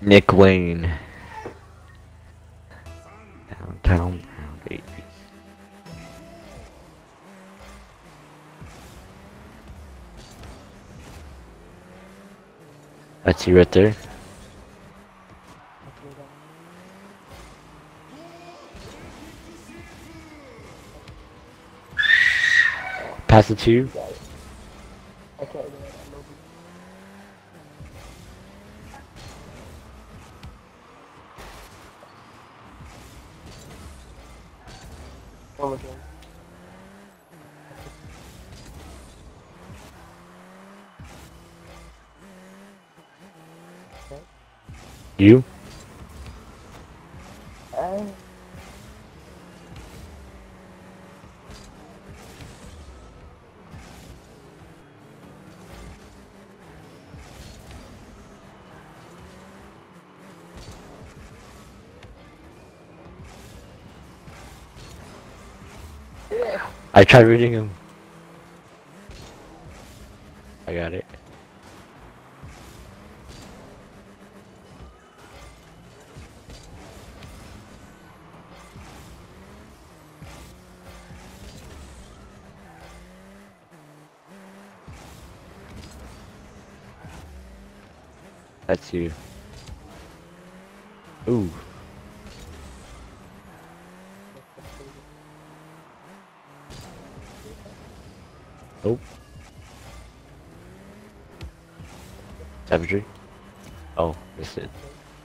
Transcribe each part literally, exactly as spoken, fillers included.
Nick Wayne. Downtown town, baby. That's you right there. Pass it to you. I can't do that. Oh, again. You? Uh, I tried reading him. I got it. That's you. Ooh. Nope. Savagery? Oh, missed it.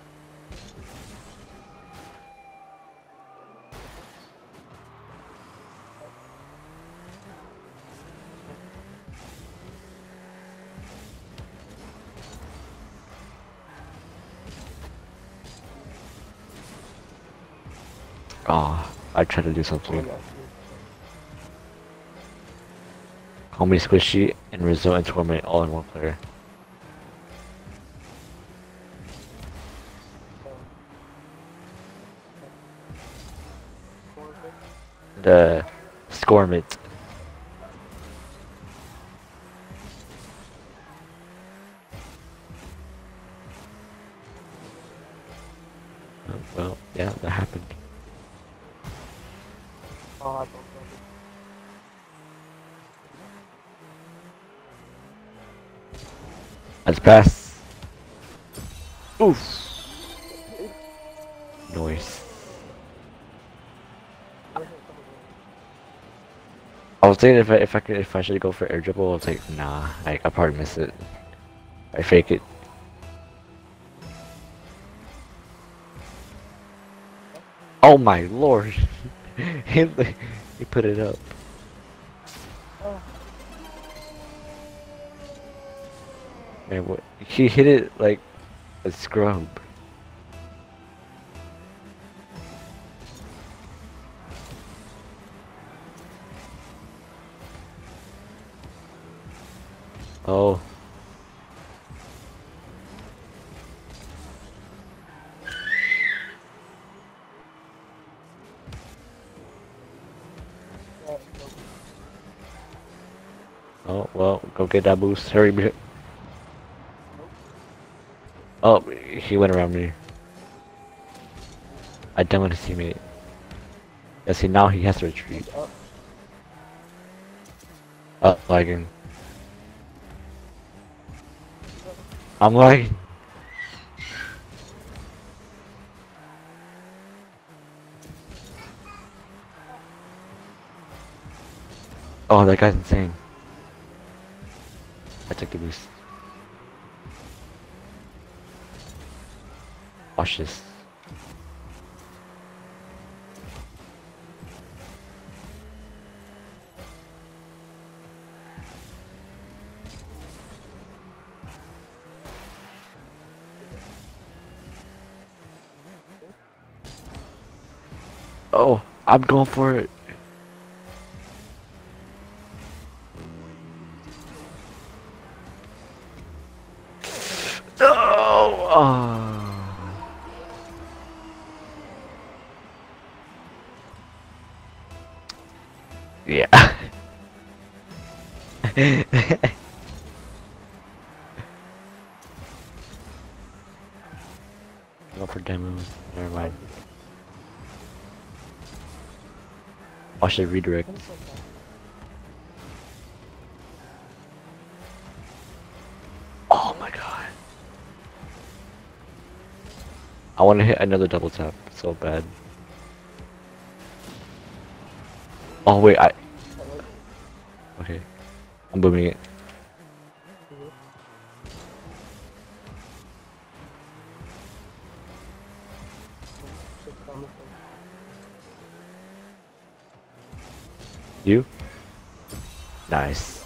Oh, I tried to do something. Call me Squishy and Rizzo and Torment all in one player. The Scormit. Oh, well, yeah, that happened. oh, I don't know. Let's pass. Oof. Noise. I was thinking if I if I could if I should go for air dribble, I was like, nah, I I probably miss it. I fake it. Oh my lord! he he put it up. Man, what? He hit it like a scrub. Oh. Oh, well, go get that boost. Hurry. be- Oh, he went around me. I done with his teammate. Yeah, see, now he has to retreat. Oh, lagging. I'm lagging. Oh, that guy's insane. I took the boost. Watch this. Oh, I'm going for it. Oh, oh. Yeah. demo. Never mind. I should redirect. I'm so bad. Oh my god. I want to hit another double tap so bad. Oh wait, I. Okay. I'm booming it. You? Nice.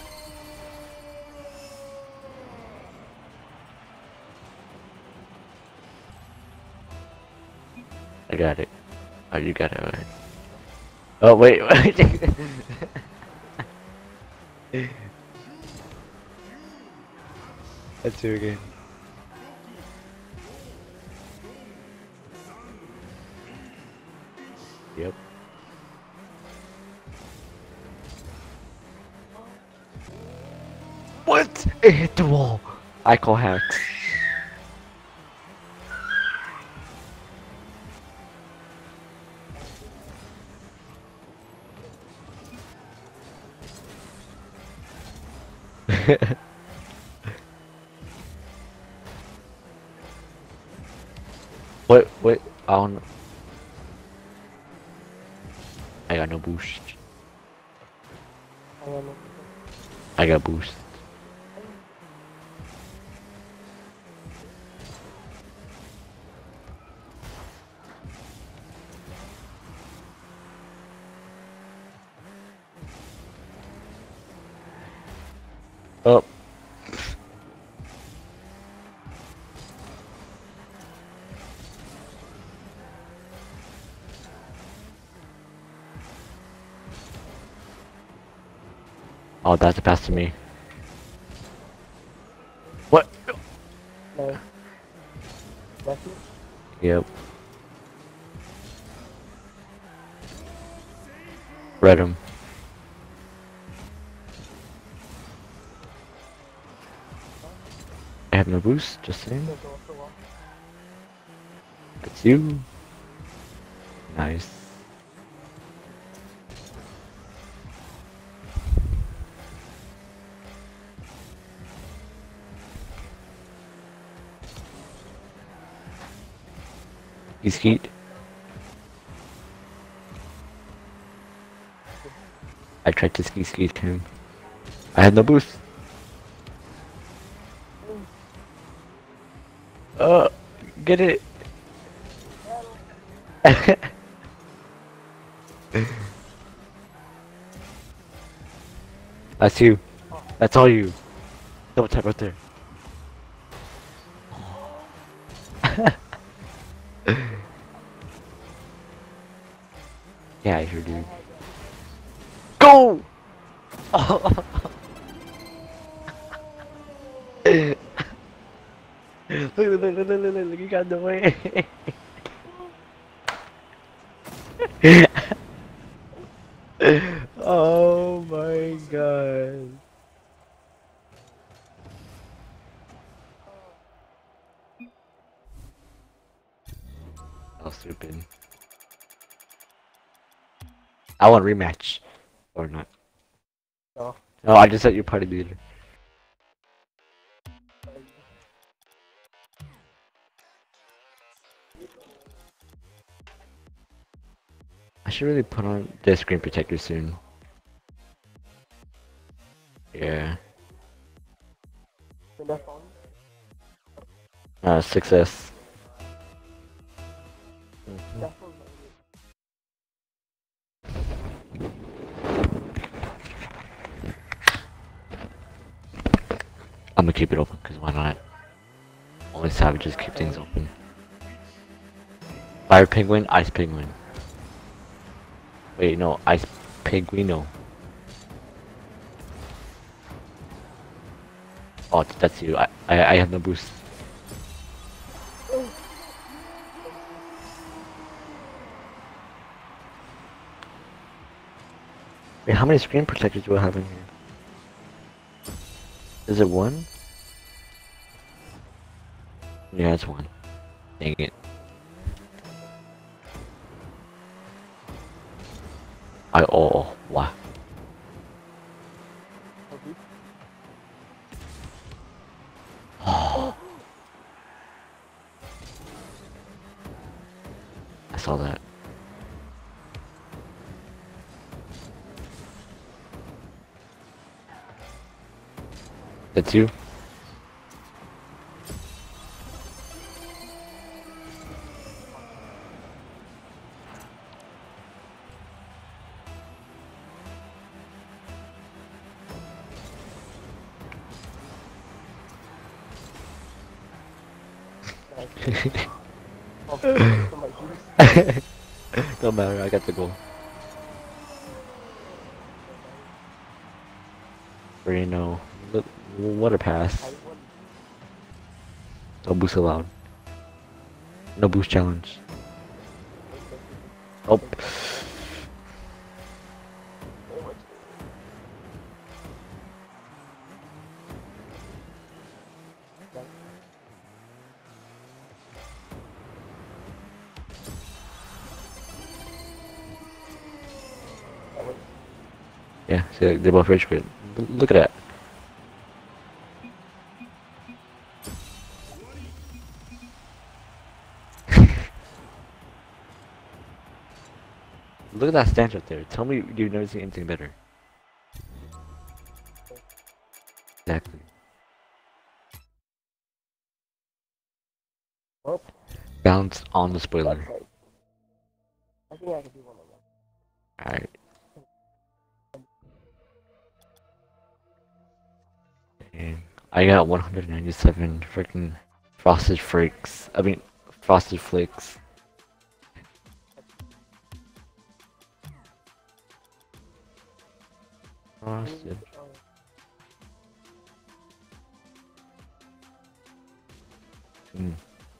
I got it. Oh, you got it, alright. Oh, wait, wait. That's you again. Yep. What? It hit the wall. I call hacks. What? What? I don't know. I got no boost. I don't know. I got boost. Up. Oh, that's a pass to me. What? No. That's it? Yep. Read him. I have no boost, just saying. Go off the wall. That's you. Nice. He's heat. I tried to ski ski him. I had no boost. Uh, get it. That's you. That's all you. Double tap right there. Yeah, I heard you. Go! Oh. Look, look, look, look, look, look, look, you got in the way. Oh my god. Oh, stupid. I want rematch. Or not. No. No, I just set you party leader. I should really put on the screen protector soon. Yeah. The left on. Uh, success. That one's not I'm gonna keep it open, because why not? Only savages keep things open. Fire penguin, ice penguin. Wait, no, ice penguino. Oh, that's you. I, I, I have no boost. Wait, how many screen protectors do I have in here? Is it one? Yeah, it's one. Dang it. I oh wow. Okay. Oh, I saw that. That's you? Nice. Oh, for my juice. Don't matter, I got the goal. Reno. Look, what a I pass. won. No boost allowed. No boost challenge. Oh. Oh, much. Nice. That was Yeah, see, they're both rage quit. Look at that. Look at that stance right there. Tell me you've never seen anything better. Exactly. well. Bounce on the That's spoiler. right. I think I can do one of them. Alright. And I got one hundred ninety-seven freaking frosted flakes. I mean, frosted flakes. Frosted. Oh, Mm.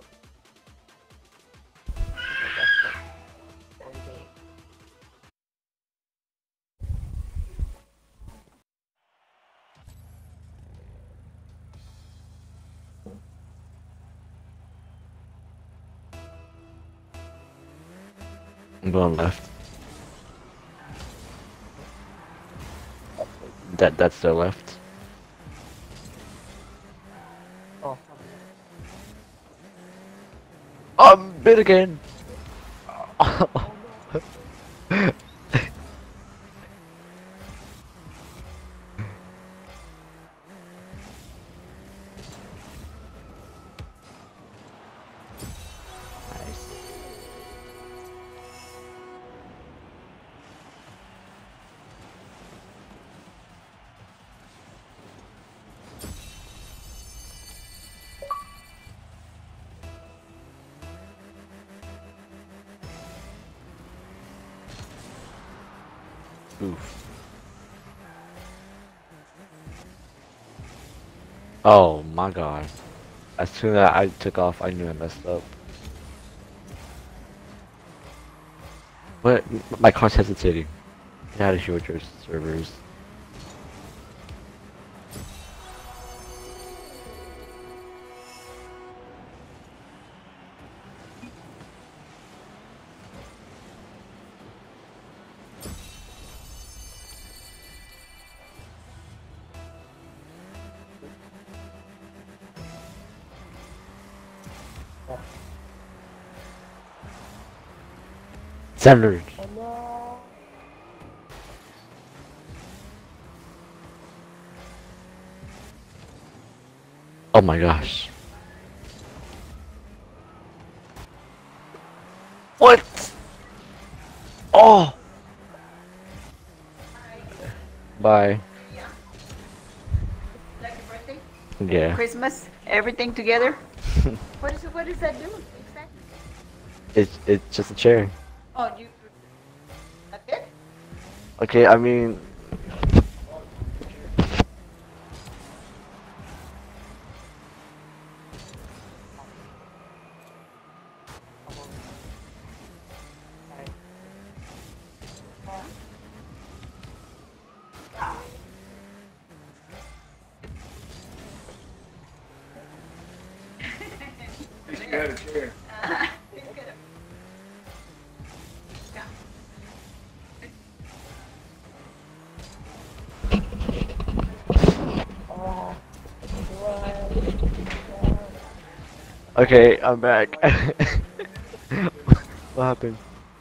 that's right. Okay. I'm going left. That's right. That that's the left. Oh, I'm bit again. oh no. Nice. Oof. Oh my god. As soon as I took off, I knew I messed up. But my car's hesitating. It had to show your servers. Centered. Oh no. Oh my gosh. What? Oh! Bye. Like your birthday? Yeah. Christmas? Everything together? What is it, what does that do exactly? It's it's just a chair. Oh, you, that's it? Okay, I mean, You had a chair. Uh, he's gonna- Okay, I'm back. What happened?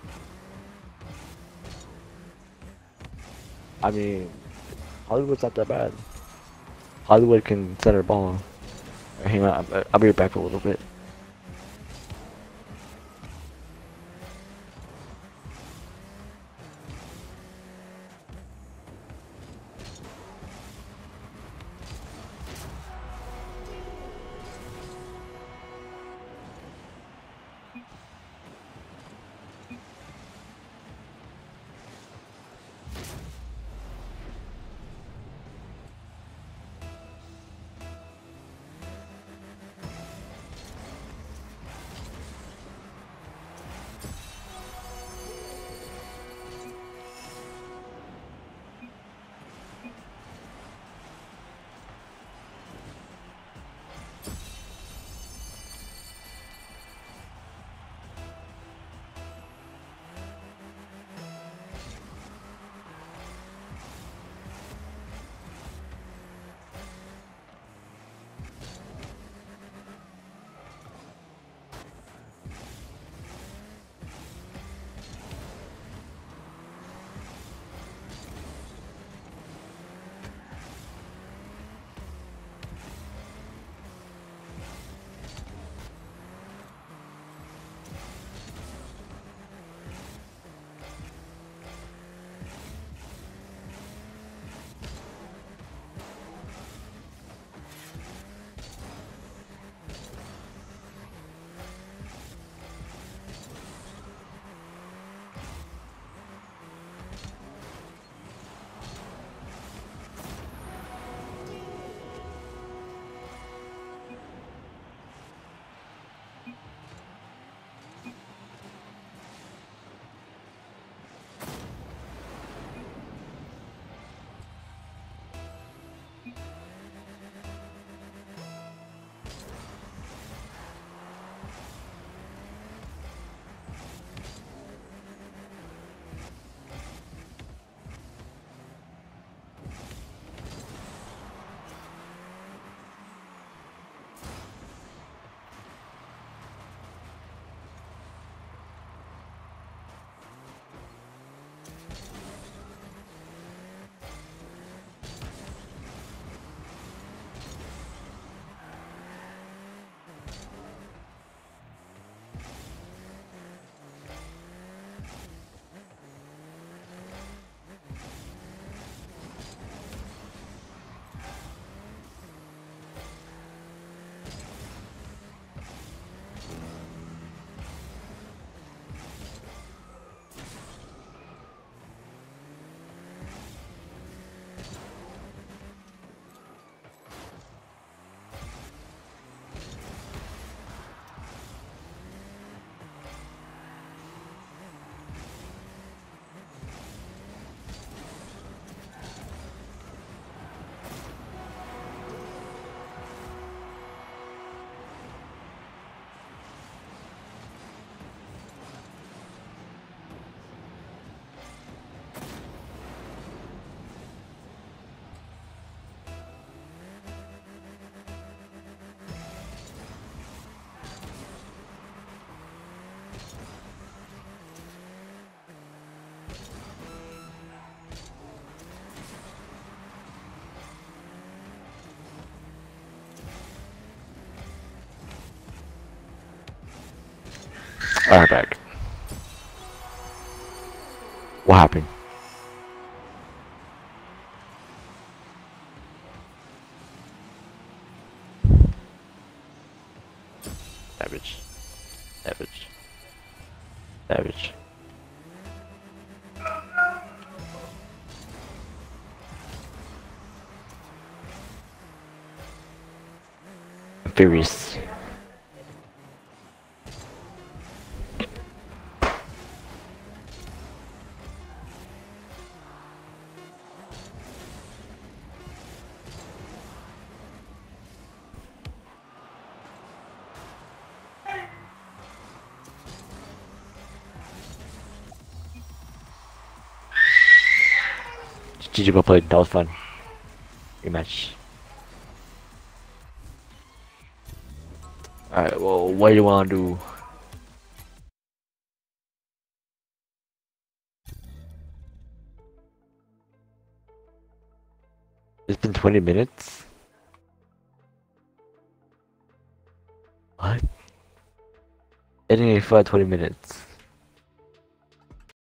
I mean, Hollywood's not that bad. Hollywood can center ball. Hang on, I'll I'll be right back for a little bit. Alright, back. What happened? Savage. Savage. Savage. I'm furious. G G, well played. That was fun. Rematch. Alright, well, what do you want to do? It's been twenty minutes? What? Ending a fight twenty minutes.